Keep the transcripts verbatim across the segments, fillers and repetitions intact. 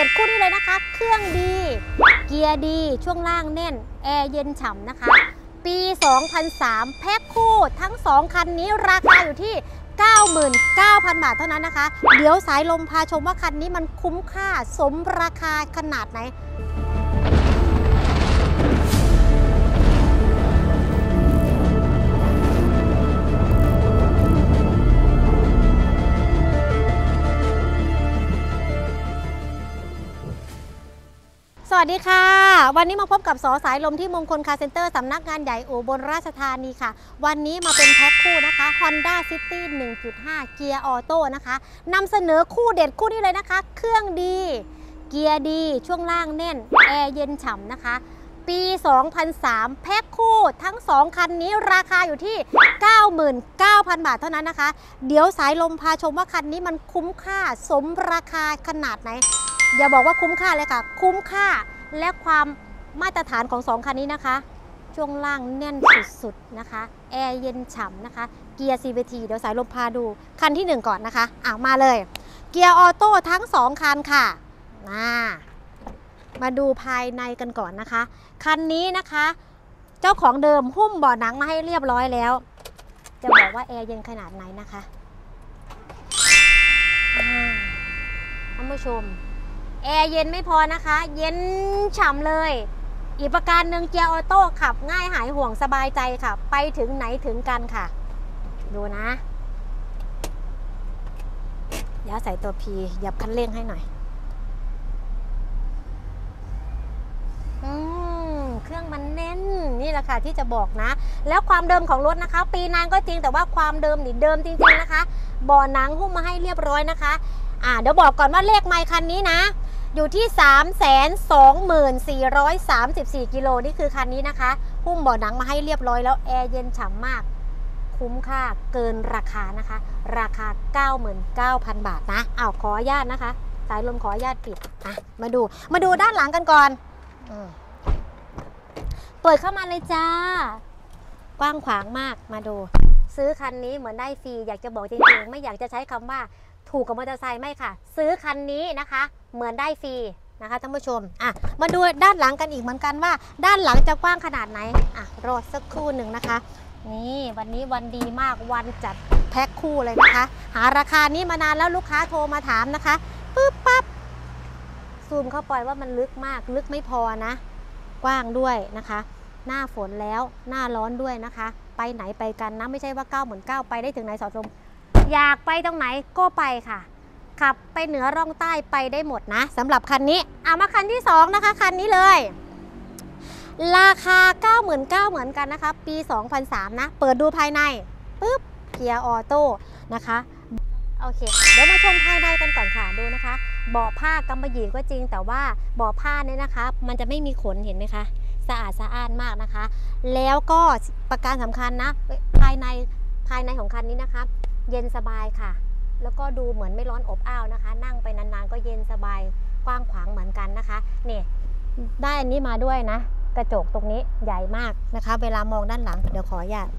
ด็ดคู่นี้เลยนะคะเครื่องดีเกียร์ดีช่วงล่างแน่นแอร์เย็นฉ่ำนะคะปีสองพันสามแพ็คคู่ทั้งสองคันนี้ราคาอยู่ที่ เก้าหมื่นเก้าพัน บาทเท่านั้นนะคะเดี๋ยวสายลมพาชมว่าคันนี้มันคุ้มค่าสมราคาขนาดไหนสวัสดีค่ะวันนี้มาพบกับสอสายลมที่มงคลคาร์เซ็นเตอร์สำนักงานใหญ่อุบลราชธานีค่ะวันนี้มาเป็นแพ็คคู่นะคะ Honda City หนึ่งจุดห้า เกียร์ออโต้นะคะนำเสนอคู่เด็ดคู่นี้เลยนะคะเครื่องดีเกียร์ดีช่วงล่างแน่นแอร์เย็นฉ่ำนะคะปีสองพันสามแพ็คคู่ทั้งสองคันนี้ราคาอยู่ที่ เก้าหมื่นเก้าพัน บาทเท่านั้นนะคะเดี๋ยวสายลมพาชมว่าคันนี้มันคุ้มค่าสมราคาขนาดไหนอย่าบอกว่าคุ้มค่าเลยค่ะคุ้มค่าและความมาตรฐานของสองคันนี้นะคะช่วงล่างแน่นสุดๆนะคะแอร์เย็นฉ่ำนะคะเกียร์ ซี วี ที เดี๋ยวสายลมพาดูคันที่หนึ่งก่อนนะคะอ่ะมาเลยเกียร์ออโต้ทั้งสองคันค่ะมามาดูภายในกันก่อนนะคะคันนี้นะคะเจ้าของเดิมหุ้มเบาะหนังมาให้เรียบร้อยแล้วจะบอกว่าแอร์เย็นขนาดไหนนะคะท่านผู้ชมแอร์เย็นไม่พอนะคะเย็นฉ่ำเลยอีกประการหนึ่งเกียร์ออโต้ขับง่ายหายห่วงสบายใจค่ะไปถึงไหนถึงกันค่ะดูนะเดี๋ยวใส่ตัวพีหยับคันเร่งให้หน่อยอืมเครื่องมันแน่นนี่แหละค่ะที่จะบอกนะแล้วความเดิมของรถนะคะปีนานก็จริงแต่ว่าความเดิมนี่เดิมจริงๆนะคะเบาะหนังหุ้มมาให้เรียบร้อยนะคะอ่าเดี๋ยวบอกก่อนว่าเลขไมค์คันนี้นะอยู่ที่ สามแสนสองหมื่นสี่ร้อยสามสิบสี่ กิโลนี่คือคันนี้นะคะหุ้มเบาะหนังมาให้เรียบร้อยแล้วแอร์เย็นฉ่ำมากคุ้มค่าเกินราคานะคะราคา เก้าหมื่นเก้าพัน บาทนะอ้าวขออนุญาตนะคะสายลมขออนุญาตปิดอ่ะมาดูมาดูด้านหลังกันก่อนอืมเปิดเข้ามาเลยจ้ากว้างขวางมากมาดูซื้อคันนี้เหมือนได้ฟรีอยากจะบอกจริงๆไม่อยากจะใช้คำว่าถูกกับมอเตอร์ไซค์ไม่ค่ะซื้อคันนี้นะคะเหมือนได้ฟรีนะคะท่านผู้ชมอ่ะมาดูด้านหลังกันอีกเหมือนกันว่าด้านหลังจะกว้างขนาดไหนอ่ะรอสักครู่หนึ่งนะคะนี่วันนี้วันดีมากวันจัดแพ็คคู่เลยนะคะหาราคานี้มานานแล้วลูกค้าโทรมาถามนะคะปึ๊บปั๊บซูมเข้าไปว่ามันลึกมากลึกไม่พอนะกว้างด้วยนะคะหน้าฝนแล้วหน้าร้อนด้วยนะคะไปไหนไปกันนะไม่ใช่ว่าเก้าหมื่นเก้าไปได้ถึงไหนสอดลมอยากไปตรงไหนก็ไปค่ะขับไปเหนือร่องใต้ไปได้หมดนะสำหรับคันนี้เอามาคันที่สองนะคะคันนี้เลยราคา เก้าหมื่นเก้าพัน เหมือนกันนะคะปีสองพันสามนะเปิดดูภายในปึ๊บเกียร์ออโต้นะคะโอเคเดี๋ยวมาชมภายในกันก่อนค่ะดูนะคะเบาะผ้ากำมะหยี่ก็จริงแต่ว่าเบาะผ้าเนี่ยนะคะมันจะไม่มีขนเห็นไหมคะสะอาดสะอ้านมากนะคะแล้วก็ประการสำคัญนะภายในภายในของคันนี้นะคะเย็นสบายค่ะแล้วก็ดูเหมือนไม่ร้อนอบอ้าวนะคะนั่งไปนานๆก็เย็นสบายกว้างขวางเหมือนกันนะคะนี่ได้อันนี้มาด้วยนะกระจกตรงนี้ใหญ่มากนะคะเวลามองด้านหลังเดี๋ยวขออนุญาต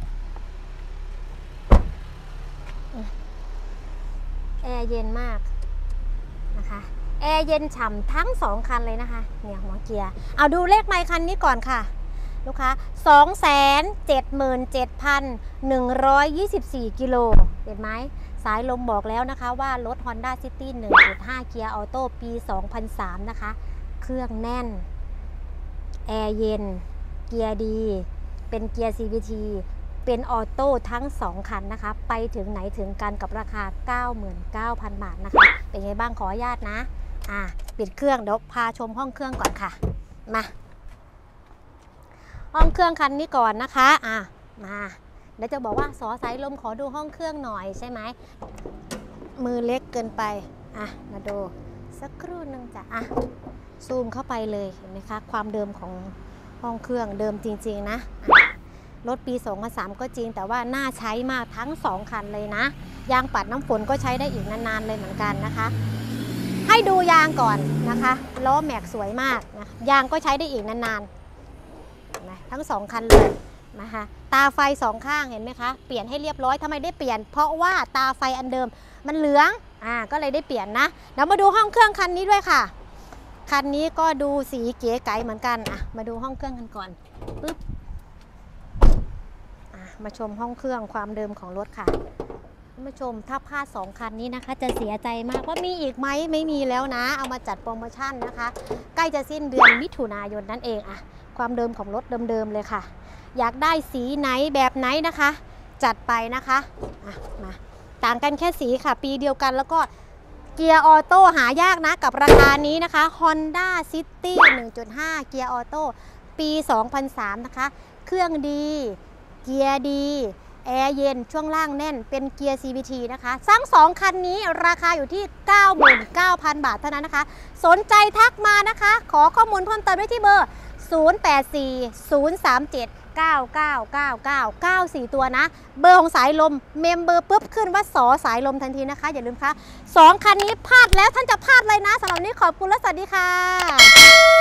แอร์เย็นมากนะคะแอร์เย็นฉ่ำทั้งสองคันเลยนะคะเนี่ยหัวเกียร์เอาดูเลขไมค์คันนี้ก่อนค่ะลูกค้า สองแสนเจ็ดหมื่นเจ็ดพันหนึ่งร้อยยี่สิบสี่ กิโลเห็นไหมสายลมบอกแล้วนะคะว่ารถ Honda City หนึ่งจุดห้า เกียร์ออโต้ปีสองพันสามนะคะเครื่องแน่นแอร์เย็นเกียร์ดีเป็นเกียร์ ซี วี ที เป็นออโต้ทั้งสองคันนะคะไปถึงไหนถึงกันกับราคา เก้าหมื่นเก้าพัน บาทนะคะเป็นไงบ้างขออนุญาตนะอ่ะปิดเครื่องเดี๋ยวพาชมห้องเครื่องก่อนค่ะมาห้องเครื่องคันนี้ก่อนนะคะอ่ะมาเดี๋ยวจะบอกว่าสอสายลมขอดูห้องเครื่องหน่อยใช่ไหมมือเล็กเกินไปอ่ะมาดูสักครู่นึงจ้ะอ่ะซูมเข้าไปเลยเห็นไหมคะความเดิมของห้องเครื่องเดิมจริงๆนะรถปีสองพันสามก็จริงแต่ว่าน่าใช้มากทั้งสองคันเลยนะยางปัดน้ำฝนก็ใช้ได้อีกนานๆเลยเหมือนกันนะคะให้ดูยางก่อนนะคะล้อแม็กสวยมากนะยางก็ใช้ได้อีกนานๆนะทั้งสองคันเลยนะคะตาไฟสองข้างเห็นไหมคะเปลี่ยนให้เรียบร้อยทำไมได้เปลี่ยนเพราะว่าตาไฟอันเดิมมันเหลืองอ่าก็เลยได้เปลี่ยนนะเดี๋ยวมาดูห้องเครื่องคันนี้ด้วยค่ะคันนี้ก็ดูสีเก๋ไก๋เหมือนกันอ่ะมาดูห้องเครื่องกันก่อนปึ๊บอ่ะมาชมห้องเครื่องความเดิมของรถค่ะท่านผู้ชมถ้าพลาดสองคันนี้นะคะจะเสียใจมากว่ามีอีกไหมไม่มีแล้วนะเอามาจัดโปรโมชั่นนะคะใกล้จะสิ้นเดือนมิถุนายนนั่นเองอ่ะความเดิมของรถเดิมๆเลยค่ะอยากได้สีไหนแบบไหนนะคะจัดไปนะคะอ่ะมาต่างกันแค่สีค่ะปีเดียวกันแล้วก็เกียร์ออโต้หายากนะกับราคานี้นะคะ Honda City หนึ่งจุดห้า เกียร์ออโต้ปี สองพันสาม นะคะเครื่องดีเกียร์ดีแอร์เย็นช่วงล่างแน่นเป็นเกียร์ ซี วี ที นะคะทั้งสองคันนี้ราคาอยู่ที่ เก้าหมื่นเก้าพัน บาทเท่านั้นนะคะสนใจทักมานะคะขอข้อมูลเพิ่มเติมได้ที่เบอร์ ศูนย์ แปด สี่ ศูนย์ สาม เจ็ด เก้า เก้า เก้า เก้า เก้า สี่ ตัวนะเบอร์ของสายลมเมมเบอร์ปุ๊บขึ้นว่าสอสายลมทันทีนะคะอย่าลืมค่ะสองคันนี้พลาดแล้วท่านจะพลาดเลยนะสำหรับวันนี้ขอบคุณและสวัสดีค่ะ